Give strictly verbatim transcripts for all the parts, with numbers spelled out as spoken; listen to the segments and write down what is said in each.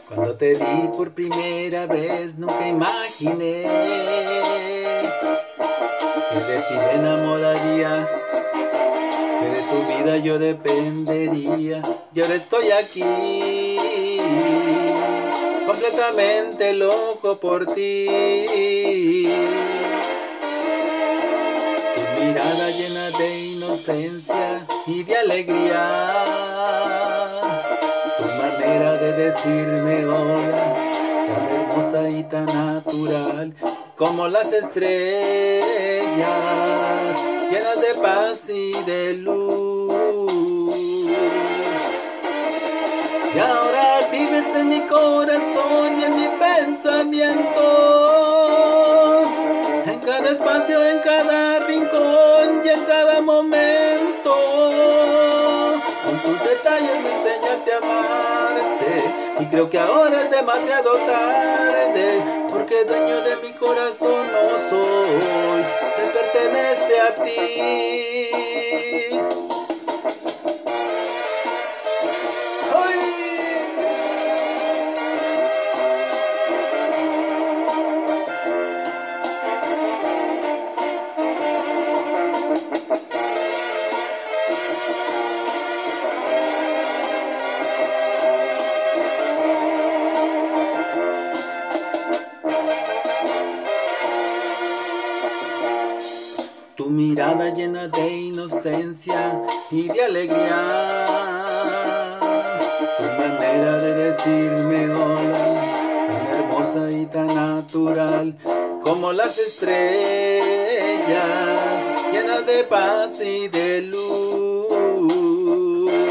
Cuando te vi por primera vez nunca imaginé que de ti me enamoraría, que de tu vida yo dependería. Y ahora estoy aquí, completamente loco por ti. Tu mirada llena de inocencia y de alegría, tu manera de decirme hola, tan hermosa y tan natural, como las estrellas, llenas de paz y de luz. Y ahora vives en mi corazón y en mi pensamiento, en cada espacio, en cada rincón y en cada momento. Con tus detalles me enseñaste a amarte, y creo que ahora es demasiado tarde, porque dueño de mi corazón no soy, te pertenece a ti. Tu mirada llena de inocencia y de alegría, tu manera de decirme hola, tan hermosa y tan natural, como las estrellas, llenas de paz y de luz.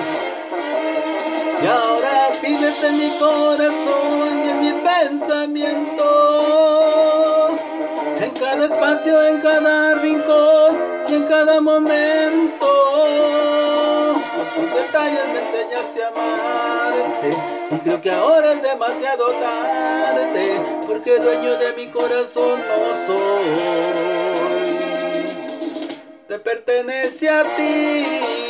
Y ahora vives en mi corazón y en mi pensamiento, en cada espacio, en cada rincón y en cada momento. Con tus detalles me enseñaste a amarte, y creo que ahora es demasiado tarde, porque dueño de mi corazón no soy, te pertenece a ti.